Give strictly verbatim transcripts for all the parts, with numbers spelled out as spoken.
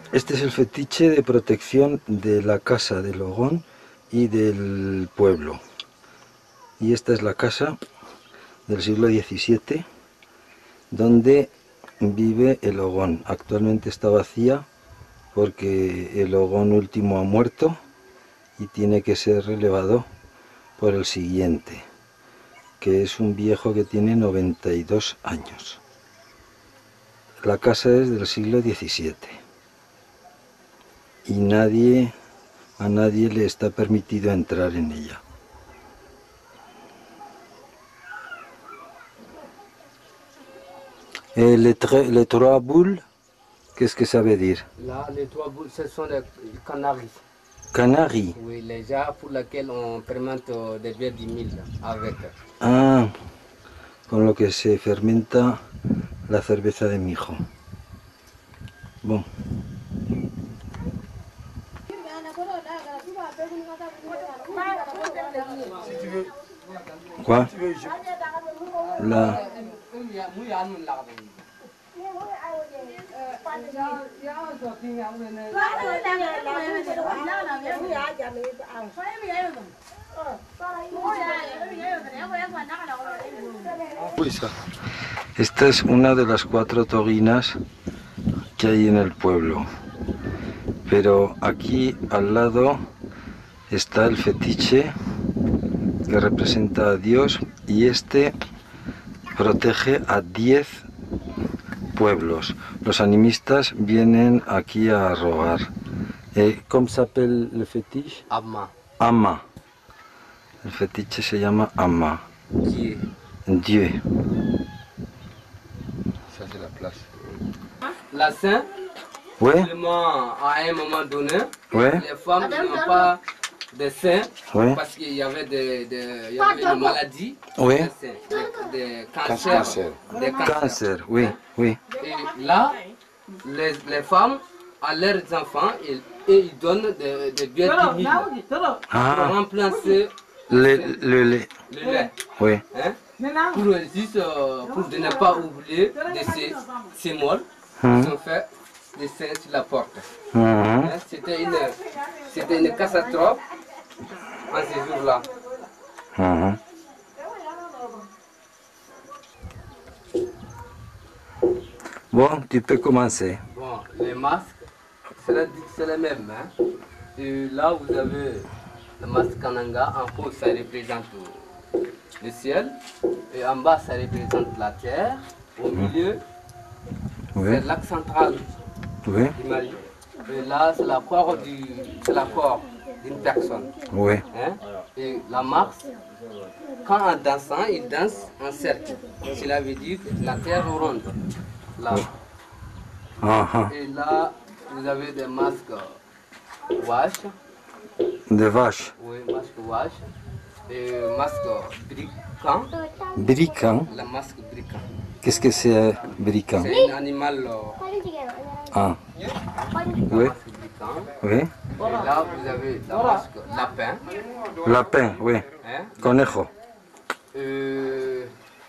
Este es el fetiche de protección de la casa de Logón y del pueblo. Y esta es la casa del siglo diecisiete donde vive el Ogón. Actualmente está vacía porque el Ogón último ha muerto y tiene que ser relevado por el siguiente, que es un viejo que tiene noventa y dos años. La casa es del siglo diecisiete y nadie, a nadie le está permitido entrar en ella. Et les, les trois boules, qu'est-ce que ça veut dire? Là, les trois boules, ce sont les canaries. Canaries? Oui, les gens pour lesquels on fermente des bières du mille avec. Ah, con lo que se fermenta la cerveza de mi hijo. Bon. Quoi? La... Esta es una de las cuatro toguinas que hay en el pueblo, pero aquí al lado está el fetiche que representa a Dios y este protege a diez pueblos. Los animistas vienen aquí a rogar. Eh, ¿Cómo se llama el fetiche? Amma. Amma. El fetiche se llama Amma. Dieu. Dieu. Ça c'est la place. La Sainte, Ouais. seulement à un moment donné, Ouais. les femmes n'ont pas de seins Ouais. parce qu'il y avait des, des, il y avait des maladies, Ouais. des, seins, des, des cancers, Cancer. des cancers. Cancer, oui, oui. Et là, les, les femmes à leurs enfants et, et ils donnent des, des bières de mille pour Ah, remplacer le, le lait. le lait. Oui. Hein? Pour, juste, euh, pour de ne pas oublier de ces, ces molles Hum. qui sont faits des seins sur la porte. Mhm. Hein? C'était une, c'était une catastrophe en ces jours-là. Mhm. Bon, tu peux commencer. Bon, les masques, c'est les, c'est les mêmes. Hein? Et là, vous avez le masque Kananga. En haut, ça représente le ciel. Et en bas, ça représente la terre. Au milieu, Oui, c'est l'axe central oui, du Mali. Et là, c'est la corps du, c'est la corps d'une personne. oui. Hein? Et la marche, quand en dansant, il danse en cercle. Cela veut dire que la terre est ronde. Là. Ah, ah. Et là, vous avez des masques wash. De vache. Oui, masque wash. Et masque briquant. Briquant. La masque briquant. Qu'est-ce que c'est briquant? C'est un animal. Euh, Ah, la oui, masque briquant. oui. Et là, vous avez la masque lapin. Lapin, oui. Hein? Conejo. Euh,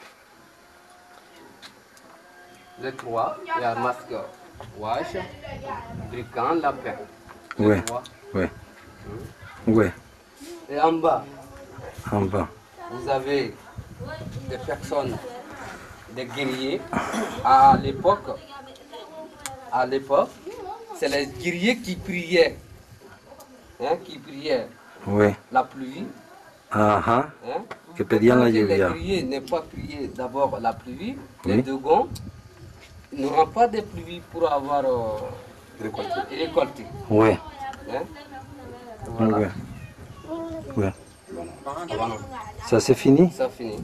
les trois, il y a masque wash, briquant, lapin. Les Oui, trois. oui. Oui, Et en bas, en bas. vous avez des personnes, des guerriers. À l'époque, à l'époque, c'est les guerriers qui priaient, hein, qui priaient Oui. la pluie. Ah, ah. Hein. Que pedían la Quand les lluvia. guerriers n'ont pas prié d'abord la pluie, Oui. les Dogons n'auront pas de pluie pour avoir euh, récolté. Oui, Hein. Voilà. oui. Oui. Ça c'est fini? Ça finit.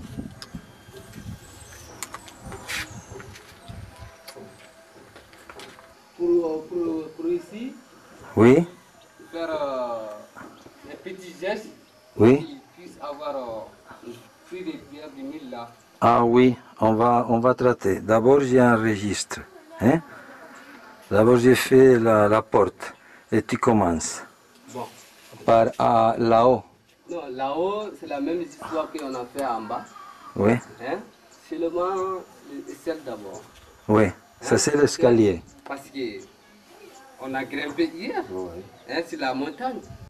Pour, pour, pour ici, Oui, faire euh, des petits gestes oui. qui puissent avoir euh, une fruit de bière du mille là. Ah oui, on va, on va traiter. D'abord j'ai un registre. Hein? D'abord j'ai fait la, la porte et tu commences. Bon. Par ah, là-haut. Non, là-haut, c'est la même histoire qu'on a fait en bas. Oui, Hein? Seulement le ciel d'abord. oui. Ça c'est l'escalier. Parce que on a grimpé hier, Ouais. hein, sur la montagne.